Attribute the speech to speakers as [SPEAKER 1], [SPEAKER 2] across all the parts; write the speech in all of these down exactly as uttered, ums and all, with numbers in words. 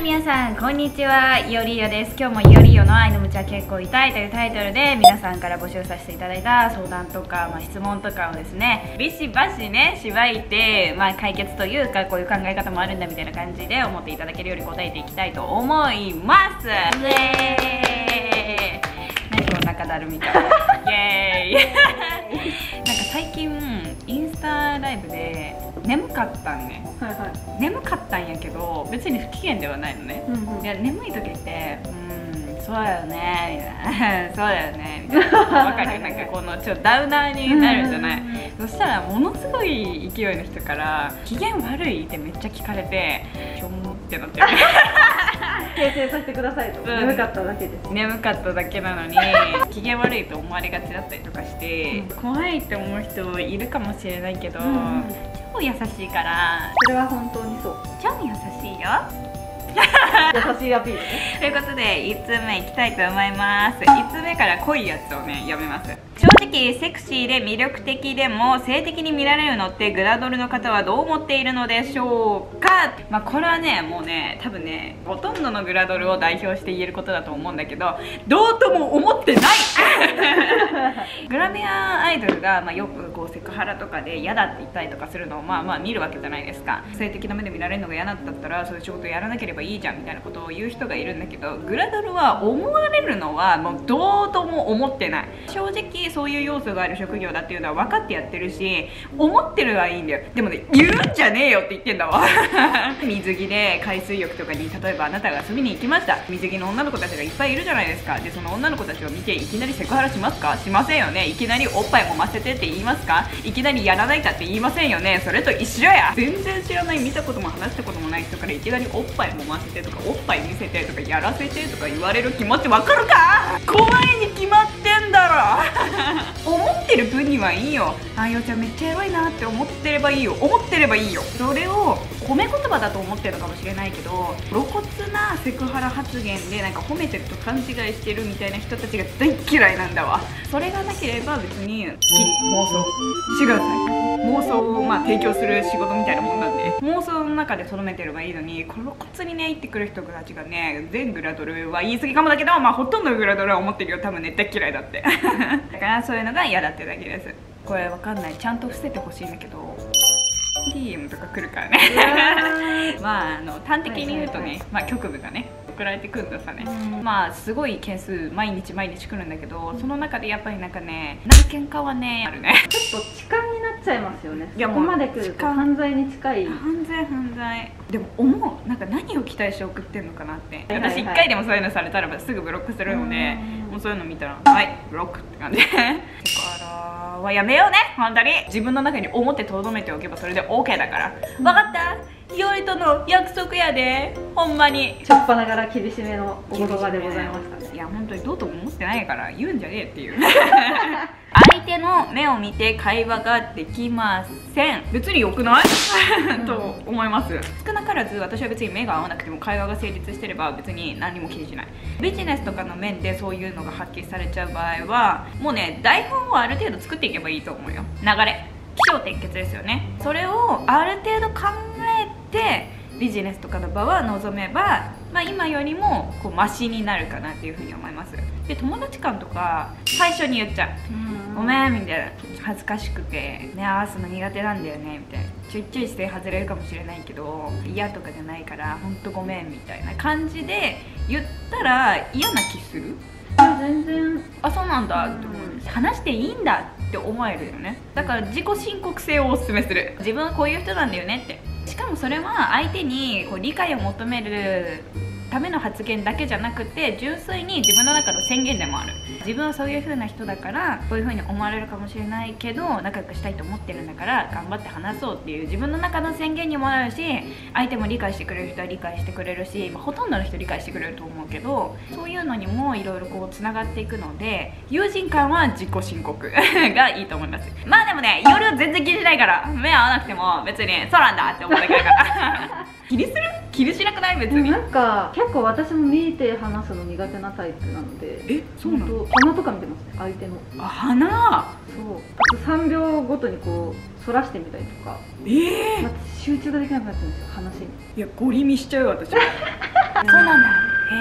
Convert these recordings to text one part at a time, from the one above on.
[SPEAKER 1] 皆さんこんにちは、いおりよです。今日もいおりよの愛のむちゃ結構痛いというタイトルで皆さんから募集させていただいた相談とか、まあ、質問とかをですねビシバシねしばいて、まあ、解決というかこういう考え方もあるんだみたいな感じで思っていただけるように答えていきたいと思います。イエーイ。何この中だるみたいなイエーイなんか最近インスタライブで眠かったんね、はいはい、眠かったんやけど別に不機嫌ではないのね、うんうん、いや眠い時って「うんそうだよね」みたいな「そうだよね」みたいなわかるなんかこのちょっとダウナーになるじゃない。そしたらものすごい勢いの人から「機嫌悪い?」ってめっちゃ聞かれてしょんってなってる
[SPEAKER 2] 訂正させてくださいと、うん、眠かっただけです。
[SPEAKER 1] 眠かっただけなのに機嫌悪いと思われがちだったりとかして、うん、怖いって思う人いるかもしれないけど、うん、超優しいから。
[SPEAKER 2] それは本当にそう。
[SPEAKER 1] 超優しいよ
[SPEAKER 2] 優しいアピールね。
[SPEAKER 1] ということでいちつめいきたいと思います。いちつめから濃いやつをね読めます。正直セクシーで魅力的でも性的に見られるのってグラドルの方はどう思っているのでしょうか。まあこれはねもうね多分ねほとんどのグラドルを代表して言えることだと思うんだけど、どうとも思ってないグラビアアイドルが、まあ、よくこうセクハラとかで嫌だって言ったりとかするのをまあまあ見るわけじゃないですか。性的な目で見られるのが嫌だったらそういう仕事やらなければいいじゃんみたいなことを言う人がいるんだけど、グラドルは思われるのはもうどうとも思ってない。正直そういう要素がある職業だっていうのは分かってやってるし思ってるはいいんだよ。でもね言うんじゃねえよって言ってんだわ水着で海水浴とかに例えばあなたが遊びに行きました。水着の女の子たちがいっぱいいるじゃないですか。でその女の子たちを見ていきなりセクハラしますか？しませんよね。いきなりおっぱい揉ませてって言いますか？いきなりやらないかって言いませんよね。それと一緒や。全然知らない見たことも話したこともない人からいきなりおっぱい揉ませてとかおっぱい見せてとかやらせてとか言われる気持ちわかるか？怖いに決まってんだろ思ってる分にはいいよ。あよちゃんめっちゃエロいなって思ってればいいよ。思ってればいいよ。それを褒め言葉だと思ってるのかもしれないけど露骨なセクハラ発言でなんか褒めてると勘違いしてるみたいな人たちが大嫌いなんだわ。それがなければ別に好きに妄想してください。妄想をまあ提供する仕事みたいなもんなんで妄想の中でとどめてればいいのに、この露骨にね言ってくる人たちがね全グラドルは言い過ぎかもだけど、まあほとんどのグラドルは思ってるよ。多分絶対嫌いだってだからそういうのが嫌だってだけです。これわかんない。ちゃんと伏せてほしいんだけどディーエム とか来るからねまああの端的に言うとね、まあ局部がね送られてくるんださね、うん、まあすごい件数毎日毎日来るんだけど、その中でやっぱりなんかね何件かはねあるね
[SPEAKER 2] ちょっと痴漢になっちゃいますよね。いやもうここまで来ると犯罪に近い。
[SPEAKER 1] 犯罪犯罪でも思うなんか何を期待して送ってんのかなって。私いっかいでもそういうのされたらすぐブロックするので、もうそういうの見たらはいブロックって感じセクハラはやめようね本当に。自分の中に思ってとどめておけばそれで オーケー だから。分かった？いおりとの約束やでほんまに。
[SPEAKER 2] しょっぱながら厳しめのお言葉でございましたね。
[SPEAKER 1] いや本当にどうとも思ってないから言うんじゃねえっていう相手の目を見て会話ができません。別に良くないと思います。少なからず私は別に目が合わなくても会話が成立してれば別に何も気にしない。ビジネスとかの面でそういうのが発揮されちゃう場合はもうね台本をある程度作っていけばいいと思うよ。流れ起承転結ですよね。それをある程度考えてビジネスとかの場は望めば、まあ、今よりもこうマシになるかなっていうふうに思います。で友達間とか最初に言っちゃう「ごめん」みたいな恥ずかしくて「ね合わすの苦手なんだよね」みたいなちょいちょいして外れるかもしれないけど嫌とかじゃないからほんとごめんみたいな感じで言ったら嫌な気する？
[SPEAKER 2] 全然
[SPEAKER 1] あそうなんだって思う。話していいんだって思えるよね。だから自己申告制をおすすめする。自分はこういう人なんだよねって。しかもそれは相手にこう理解を求めるための発言だけじゃなくて純粋に自分の中の宣言でもある。自分はそういう風な人だからこういう風に思われるかもしれないけど仲良くしたいと思ってるんだから頑張って話そうっていう自分の中の宣言にもなるし、相手も理解してくれる人は理解してくれるし、まあ、ほとんどの人理解してくれると思うけどそういうのにもいろいろこうつながっていくので友人間は自己申告がいいと思います。まあでもね夜は全然気にしないから目合わなくても別にそうなんだって思うだけだから気にする？気にしなくない？別に
[SPEAKER 2] なんか結構私も見て話すの苦手なタイプなので。
[SPEAKER 1] えそうなの？
[SPEAKER 2] 鼻とか見てますね相手の。
[SPEAKER 1] あ鼻。そう
[SPEAKER 2] あとさんびょうごとにこう反らしてみたりとか。
[SPEAKER 1] ええー、
[SPEAKER 2] 集中ができなくなっちゃうんですよ話に。
[SPEAKER 1] いやゴリ見しちゃう私そうなんだ。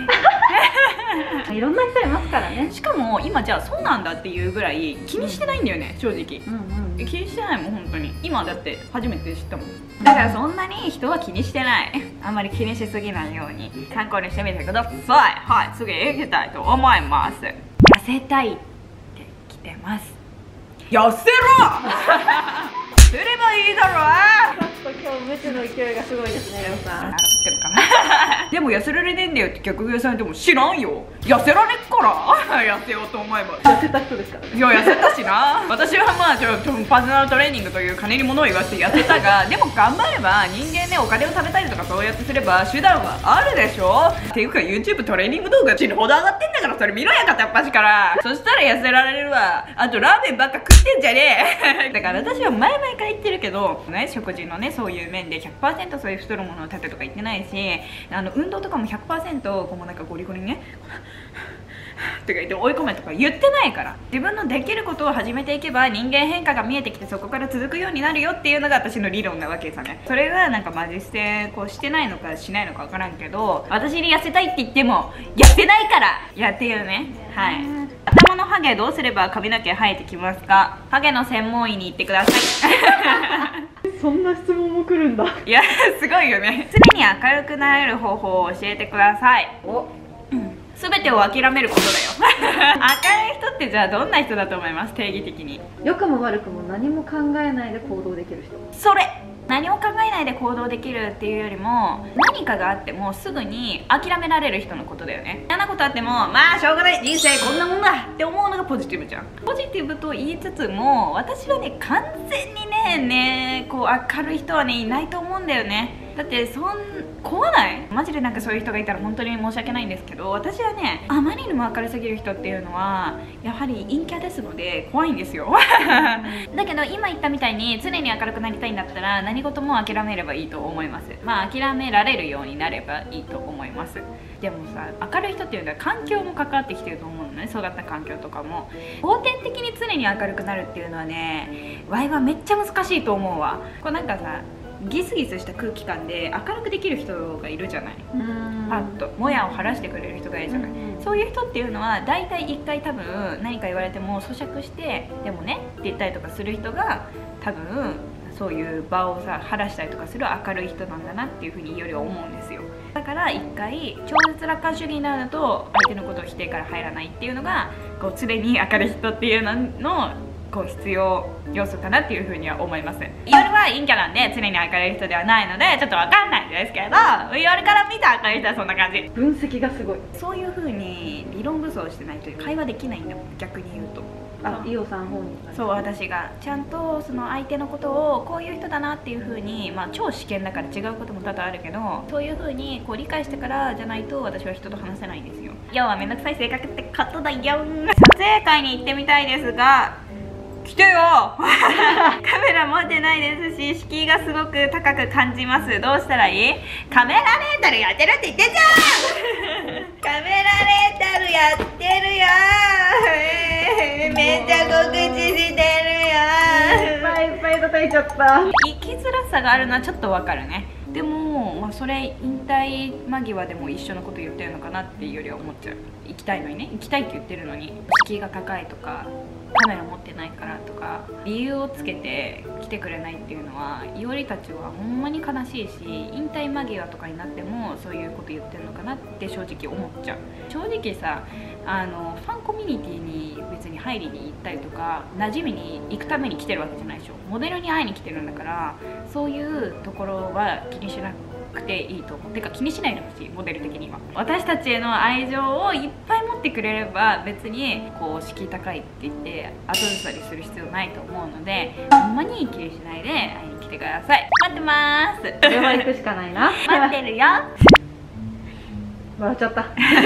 [SPEAKER 2] いろんな人いますからね。
[SPEAKER 1] しかも今じゃあそうなんだっていうぐらい気にしてないんだよね、正直。うんうん、気にしてないもん本当に。今だって初めて知ったもん。だからそんなに人は気にしてない。あんまり気にしすぎないように参考にしてみてください。はい、次行きたいと思います。痩せたいって来てます。痩せろすればいいだろ。
[SPEAKER 2] ちょっと今日無知の勢いがすごいですね、レオさん。
[SPEAKER 1] でもかなでも痩せられねえんだよって逆言されても知らんよ。痩せられっから痩せようと思えば。
[SPEAKER 2] 痩せた人ですからね。
[SPEAKER 1] いや痩せたしな。私はまあちょっとパーソナルトレーニングという金に物を言わせて痩せたが、でも頑張れば人間ね、お金を食べたりとかそうやってすれば手段はあるでしょ。っていうか YouTube トレーニング動画死ぬほど上がってんだから、それ見ろや片っ端から。そしたら痩せられるわ。あとラーメンばっか食ってんじゃねえだから私は前々から言ってるけどね、食事のねそういう面で ひゃくパーセント そういう太るものを立てとか言ってないし、あの運動とかも ひゃくパーセント こうなんかゴリゴリにねとか言って追い込めとか言ってないから、自分のできることを始めていけば人間変化が見えてきて、そこから続くようになるよっていうのが私の理論なわけですよね。それがなんかマジ捨てこうしてないのかしないのか分からんけど、私に痩せたいって言っても痩せないからやっていうね。はい。頭のハゲどうすれば髪の毛生えてきますか？ハゲの専門医に行ってください
[SPEAKER 2] そんな質問も来るんだ。
[SPEAKER 1] いやすごいよね。常に明るくなれる方法を教えてください。おすべてを諦めることだよ明るい人ってじゃあどんな人だと思います？定義的に。
[SPEAKER 2] 良くも悪くも何も考えないで行動できる人。
[SPEAKER 1] それ何も考えないで行動できるっていうよりも、何かがあってもすぐに諦められる人のことだよね。嫌なことあってもまあしょうがない、人生こんなもんだって思うのがポジティブじゃん。ポジティブと言いつつも私はね完全にねねこう明るい人はねいないと思うんだよね。だってそん怖ないマジで。なんかそういう人がいたら本当に申し訳ないんですけど、私はねあまりにも明るすぎる人っていうのはやはり陰キャですので怖いんですよだけど今言ったみたいに常に明るくなりたいんだったら何事も諦めればいいと思います。まあ諦められるようになればいいと思います。でもさ、明るい人っていうのは環境も関わってきてると思うのね。育った環境とかも後天的に常に明るくなるっていうのはね、ワイはめっちゃ難しいと思うわ。こうなんかさギスギスした空気感で明るくできる人がいるじゃない。パッともやを晴らしてくれる人がいるじゃない。そういう人っていうのは大体一回多分何か言われても咀嚼してでもねって言ったりとかする人が多分そういう場をさ晴らしたりとかする明るい人なんだなっていうふうによりは思うんですよ。だから一回超絶楽観主義になると相手のことを否定から入らないっていうのがこう常に明るい人っていうののこう必要要素かなっていうふうには思います。イオルは陰キャなんで常に明るい人ではないのでちょっとわかんないんですけど、イオルから見た明るい人はそんな感じ。
[SPEAKER 2] 分析がすごい。
[SPEAKER 1] そういうふうに理論武装してないと会話できないんだもん、逆に言うと。
[SPEAKER 2] あ、イオさん本人が。
[SPEAKER 1] そう、私がちゃんとその相手のことをこういう人だなっていうふうに、まあ超試験だから違うことも多々あるけど、そういうふうにこう理解してからじゃないと私は人と話せないんですよ。要はめんどくさい性格ってことだよ。撮影会に行ってみたいですが来てよカメラ持ってないですし敷居がすごく高く感じます。どうしたらいい？カメラレンタルやってるって言ってんじゃんカメラレンタルやってるよーめっちゃ告知してるよー
[SPEAKER 2] いっぱいいっぱい叩いちゃった。
[SPEAKER 1] 生きづらさがあるのはちょっとわかるね。でも、まあ、それ引退間際でも一緒のこと言ってるのかなっていうよりは思っちゃう。行きたいのにね、行きたいって言ってるのに敷居が高いとかカメラ持ってないからとか理由をつけて来てくれないっていうのは、いおりたちはほんまに悲しいし、引退間際とかになってもそういうこと言ってるのかなって正直思っちゃう。正直さ、あのファンコミュニティに別に入りに行ったりとか馴染みに行くために来てるわけじゃないでしょ。モデルに会いに来てるんだから、そういうところは気にしなくていいと思う。てか気にしないでほしい、モデル的には。私たちへの愛情をいっぱい持ってくれれば別にこう敷居高いって言って後ずさりする必要ないと思うので、ほんまに気にしないで会いに来てください。待ってまーす。
[SPEAKER 2] これは行くしかないな
[SPEAKER 1] 待ってるよ
[SPEAKER 2] 笑っちゃった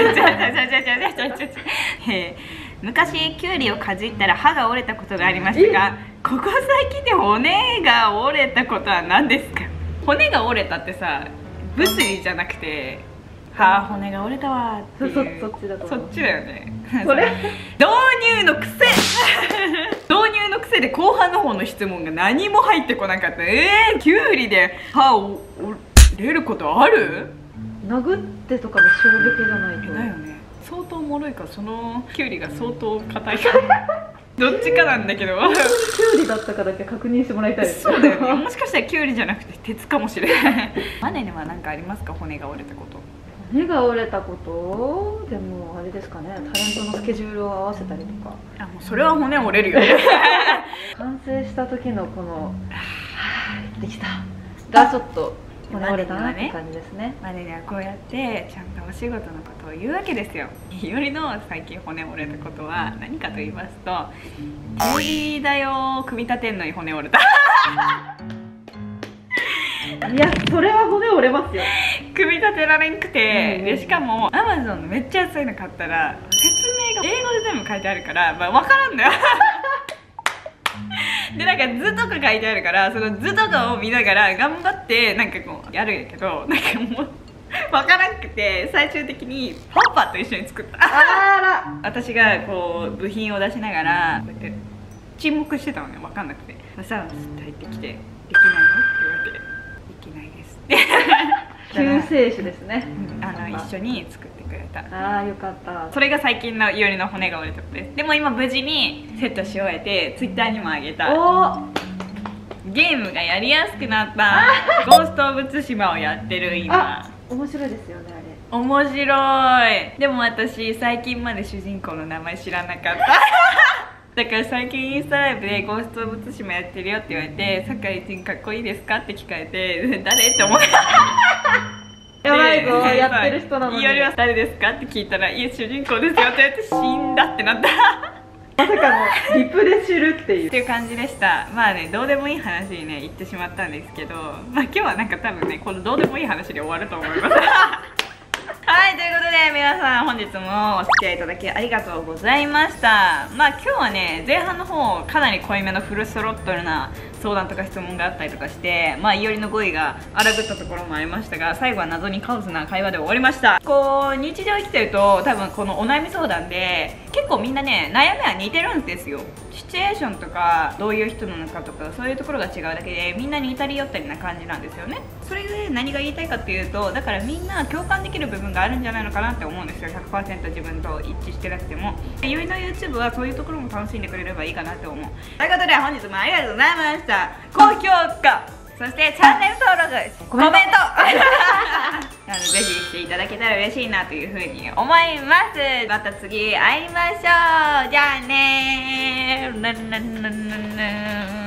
[SPEAKER 1] 昔キュウリをかじったら歯が折れたことがありましたが、ここ最近で骨が折れたことは何ですか？骨が折れたってさ、物理じゃなくてはあ骨が折れたわっていう。
[SPEAKER 2] そ, そ, そっちだと
[SPEAKER 1] そっちだよね。
[SPEAKER 2] それ
[SPEAKER 1] 導入の癖導入の癖で後半の方の質問が何も入ってこなかった。えー、キュウリで歯を折れることある？
[SPEAKER 2] 殴ってとかの衝撃じゃないと。
[SPEAKER 1] だよね。相当脆いから、そのキュウリが相当硬いからどっちかなんだけど
[SPEAKER 2] キュウリだったかだけ確認してもらいたいです。
[SPEAKER 1] そうだよね。もしかしたらキュウリじゃなくて鉄かもしれないマネには何かありますか？骨が折れたこと。
[SPEAKER 2] 骨が折れたことでもあれですかね、タレントのスケジュールを合わせたりとか。
[SPEAKER 1] あ、もうそれは骨折れるよね
[SPEAKER 2] 完成した時のこの「はぁできた」がちょっと骨折れたなって感じですね。
[SPEAKER 1] マネにはこうやってちゃんとお仕事のことを言うわけですよ。いおりの最近骨折れたことは何かと言いますと、テレビ台を組み立てんのに骨折れた
[SPEAKER 2] いや、それは骨折れますよ。
[SPEAKER 1] 組み立てられんくて、でしかもアマゾンのめっちゃ安いの買ったら説明が英語で全部書いてあるから、まあ、分からんだよでなんか図とか書いてあるから、その図とかを見ながら頑張ってなんかこうやるんやけど、なんかもう分からんくて、最終的にパパと一緒に作った
[SPEAKER 2] あら
[SPEAKER 1] 私がこう部品を出しながらこうやって沈黙してたのね、分かんなくて。そしたらスッと入ってきて「できないの?」って言われて「できないです」って
[SPEAKER 2] 救世主ですね。
[SPEAKER 1] あの一緒に作ってくれた。
[SPEAKER 2] ああ、よかった。
[SPEAKER 1] それが最近のいおりの骨が折れたことです。でも今無事にセットし終えてツイッターにもあげた。
[SPEAKER 2] お
[SPEAKER 1] ゲームがやりやすくなったゴースト・オブ・ツシマをやってる今。
[SPEAKER 2] 面白いですよね、あれ。
[SPEAKER 1] 面白い。でも私最近まで主人公の名前知らなかっただから最近インスタライブで「ゴースト・オブ・ツシマやってるよ」って言われて「酒井仁かっこいいですか?」って聞かれて「誰?」って思った
[SPEAKER 2] やばいぞ、やってる人なのに。
[SPEAKER 1] いおりは誰ですかって聞いたら「いや主人公ですよ」って言われて死んだってなった
[SPEAKER 2] まさかのリプで知るっていう
[SPEAKER 1] っていう感じでした。まあね、どうでもいい話にね言ってしまったんですけど、まあ今日はなんか多分ねこのどうでもいい話で終わると思いますはい、ということで皆さん本日もお付き合いいただきありがとうございました。まあ今日はね前半の方かなり濃いめのフルスロットルな相談とか質問があったりとかして、まあいおりの語彙が荒ぶったところもありましたが、最後は謎にカオスな会話で終わりました。こう日常生きてると多分このお悩み相談で結構みんなね悩みは似てるんですよ。シチュエーションとかどういう人なのかとかそういうところが違うだけでみんな似たり寄ったりな感じなんですよね。それで何が言いたいかっていうと、だからみんな共感できる部分があるんじゃないのかなって思うんですよ。 ひゃくパーセント 自分と一致してなくても。いおりの YouTube はそういうところも楽しんでくれればいいかなって思う。ということで本日もありがとうございました。高評価、そしてチャンネル登録、コメントなのでぜひしていただけたら嬉しいなというふうに思います。また次会いましょう。じゃあねー。